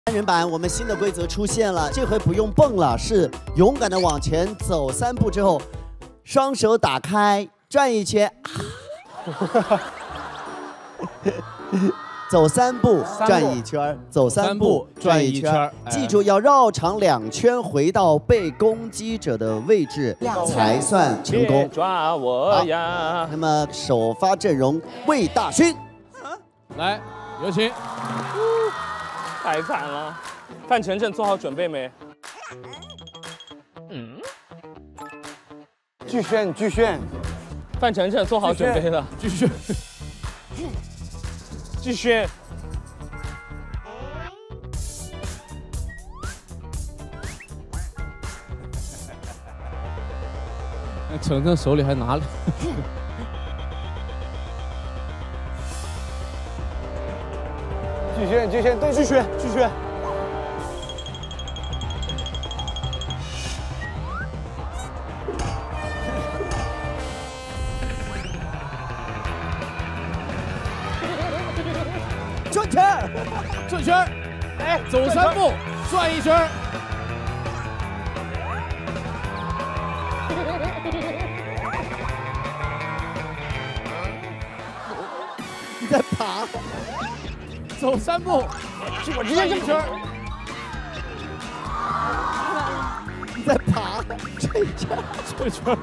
单人版我们新的规则出现了，这回不用蹦了，是勇敢的往前走3步之后，双手打开转一圈，走3步转一圈，走3步转一圈，记住要绕场2圈，回到被攻击者的位置才算成功。 抓我呀！ 那么首发阵容魏大勋， 来有请。 太惨了，范丞丞做好准备没？ 巨炫， 范丞丞做好准备了， 继续。 巨轩， 丞丞手里还拿了。 巨炫，对，巨炫。 转圈，哎，走3步，转1圈。 你在爬。 走3步， 我直接 1圈。 你在爬，转一圈。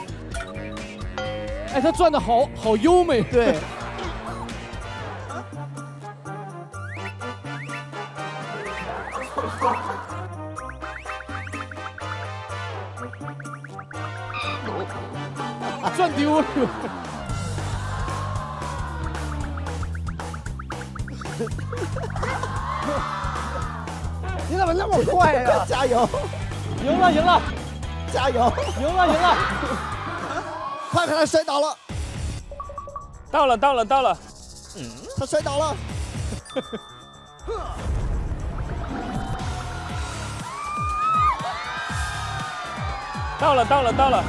哎，他转的好优美。 对。 转丢了。 你怎么那么快呀？ 加油！ 赢了！ 加油！ 赢了！ 快他摔倒了！ 到了！ 他摔倒了！ 到了！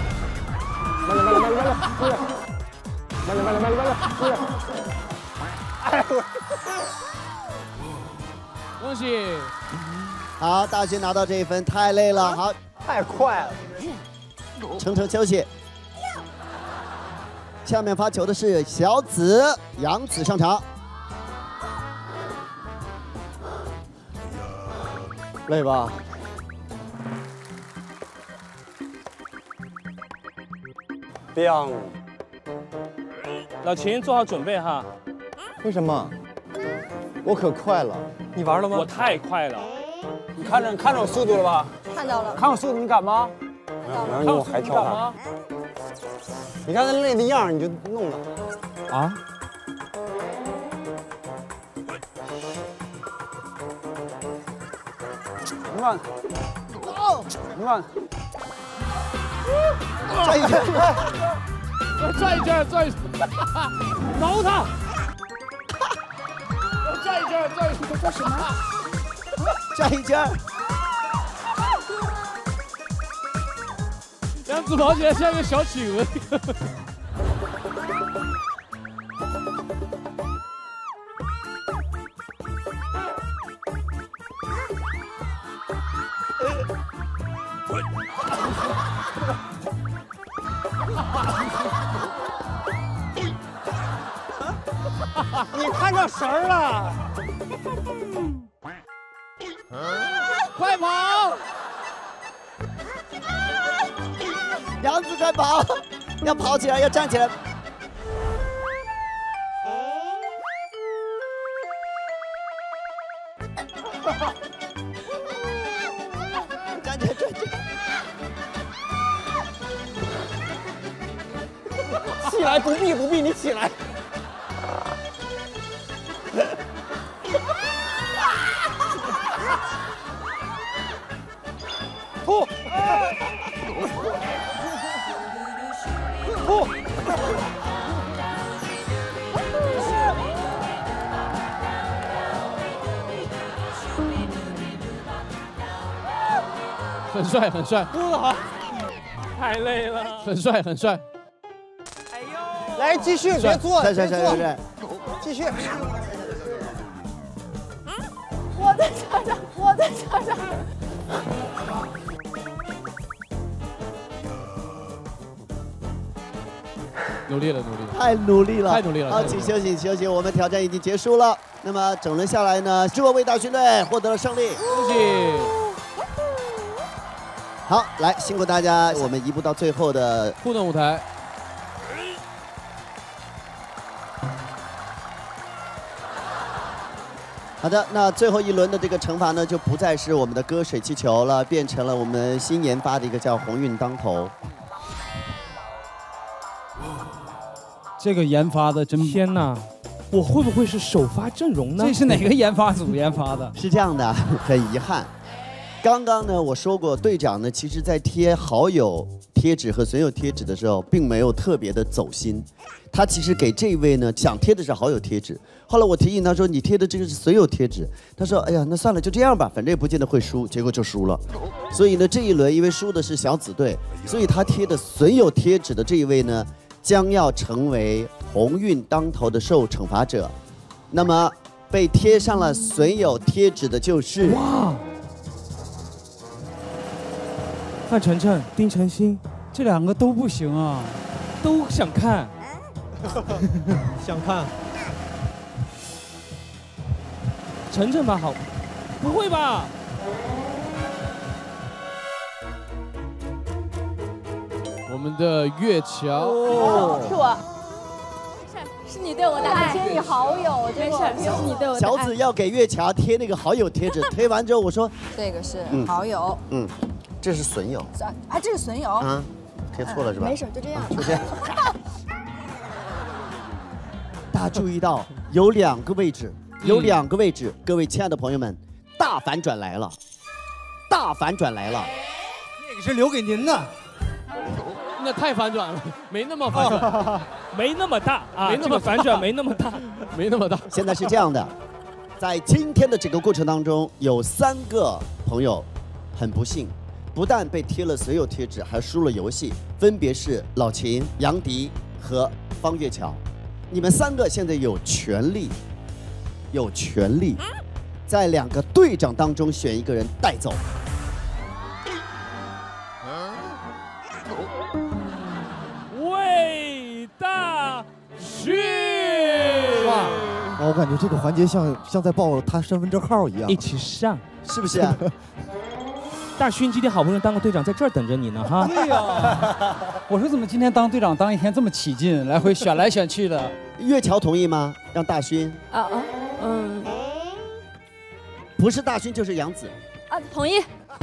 恭喜！ 好，大勋拿到这一分，太累了。好， 太快了。 程程休息。下面发球的是小紫，杨紫上场。累吧？ 亮。 老秦做好准备哈。 为什么？我可快了。你玩了吗？ 我太快了。 你看着我速度了吧？ 看到了。 看我速度，你敢吗？然后我还跳他。你看他累的样，你就弄他。 啊？ 你看，你看， 转一圈， 转一圈，挠他！转一圈， 做什么？ 转一圈。 杨紫跑起来像个小企鹅。 你看着绳儿了。 快跑！ 杨紫快跑！要跑起来，要站起来。站起来，站起来！ 起来，不必，你起来。吐！吐！ 很帅，很帅， 嘟得好， 太累了， 很帅，很帅。 哎呦， 来继续，别坐， 帅， 继续。 我在车上，我在车上。 努力了，努力了， 太努力了， 太努力了。 好，请休息休息，我们挑战已经结束了。那么整轮下来呢，祝各位大勋队获得了胜利， 恭喜！ 好，来辛苦大家，我们移步到最后的互动舞台。 好的，那最后一轮的这个惩罚呢，就不再是我们的割水气球了，变成了我们新研发的一个叫鸿运当头。 这个研发的真天哪！我会不会是首发阵容呢？ 这是哪个研发组研发的？ 是这样的，很遗憾，刚刚呢我说过，队长呢其实在贴好友贴纸和损友贴纸的时候，并没有特别的走心，他其实给这位呢想贴的是好友贴纸。后来我提醒他说你贴的这个是损友贴纸，他说哎呀那算了就这样吧，反正也不见得会输，结果就输了。所以呢这一轮因为输的是小紫队，所以他贴的损友贴纸的这一位呢，将要成为鸿运当头的受惩罚者。那么被贴上了损友贴纸的就是哇，范丞丞、丁程鑫， 这两个都不行啊， 都想看， 想看。 丞丞吧，好，不会吧？ 我们的月桥， 是我。是你对我的爱，贴你好友，没事，是你对我的爱。 小紫要给月桥贴那个好友贴纸，贴完之后我说， 这个是好友， 这是损友， 啊，这是损友， 啊，贴错了是吧？ 没事，就这样， 就这样。大家注意到有两个位置，各位亲爱的朋友们，大反转来了，大反转来了， 那个是留给您的。 那太反转了，没那么反转， 没那么大啊，这个反转没那么大， 没那么大。 现在是这样的，在今天的整个过程当中，有3个朋友很不幸，不但被贴了损友贴纸，还输了游戏，分别是老秦、杨迪和方月桥。你们3个现在有权利，在2个队长当中选一个人带走。 魏大勋， 哇！我感觉这个环节像在报他身份证号一样， 一起上， 是不是啊？ 大勋今天好不容易当个队长，在这儿等着你呢哈。 对呀，我说怎么今天当队长当一天这么起劲，来回选来选去的。 月桥同意吗？让大勋？不是大勋就是杨紫。 同意。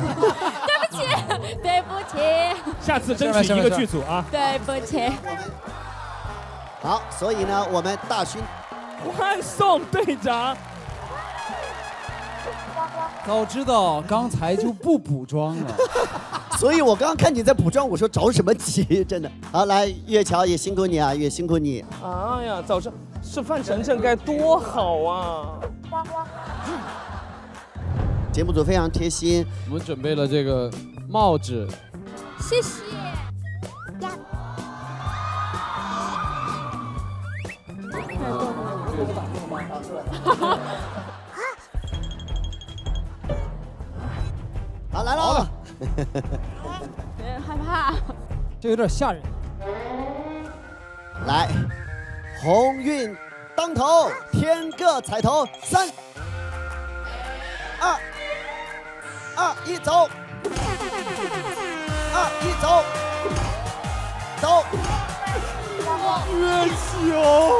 对不起， 下次争取一个剧组啊。 对不起。 好，所以呢，我们大勋欢送队长。 早知道刚才就不补妆了。 所以我刚刚看你在补妆，我说着什么急，真的。好，来月桥也辛苦你啊，也辛苦你。 哎呀，早上是范丞丞该多好啊！ 节目组非常贴心， 我们准备了这个帽子， 谢谢。 好，来了。 有点害怕， 这有点吓人。 来，鸿运当头，天各彩头，3、2、1，走！2、1，走！走！ 月球。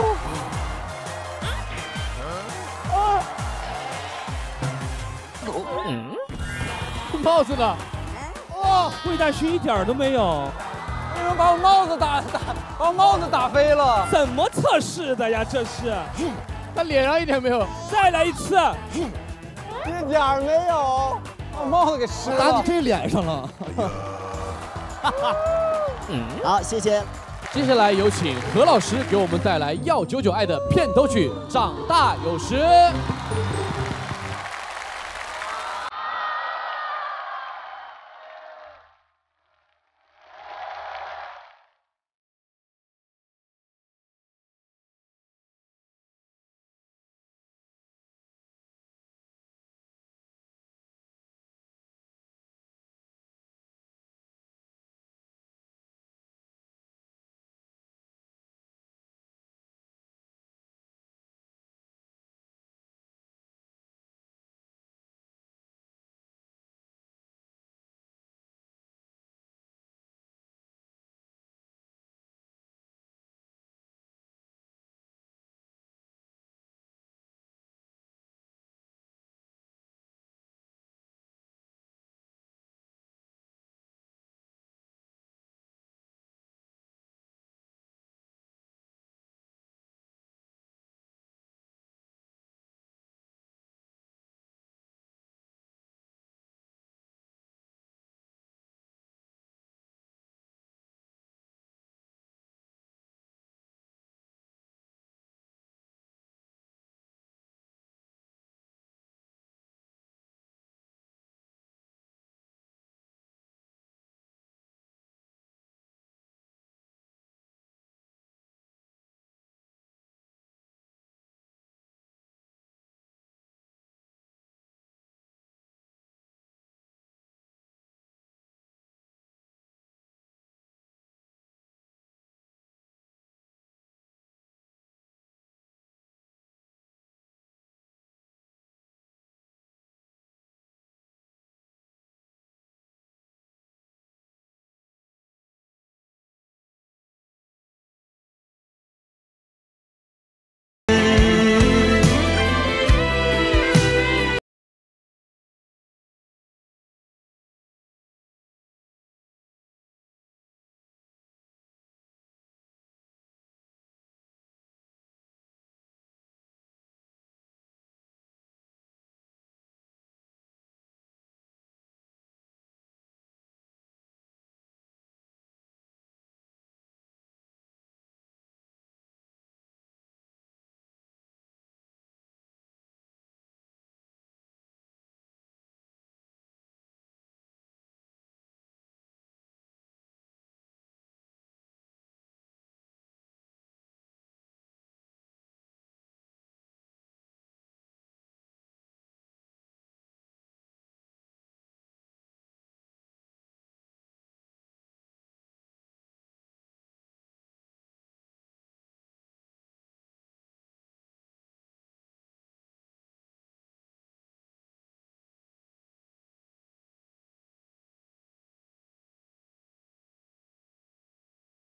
帽子呢？ 哇，魏大勋一点都没有。 为什么把我帽子把帽子打飞了？ 怎么测试的呀？这是。 他脸上一点没有。 再来一次。 一点没有。 把帽子给湿了。 打你这脸上了。 好，谢谢。 接下来有请何老师给我们带来《耀99爱》的片头曲《长大有时》。